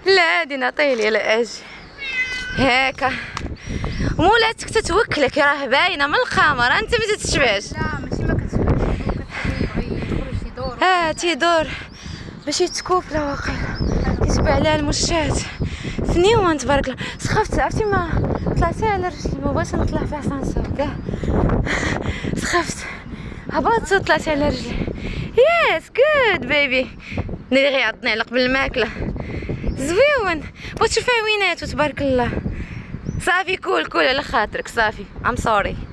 لا هادي نعطيه ليه لا اجي هاكا. مولاتك تتوكلك راه باينه من الكاميرا انت ما تتشبعش. لا ماشي ما كتشبعش، يخرج يدور تيدور باش يتكوب لا واقيلا كيتبع عليها المشات ثنيوان تبارك الله. سخفت عرفتي ما طلعتي على رجلي ما بغيتش نطلع في عسانسور كاع سخفت هبطت وطلعت على رجلي. يس جود بيبي ناري غيعضني على قبل الماكله زويون. بغيت تشوفي عويناتو تبارك الله. صافي كول على خاطرك صافي ام سوري.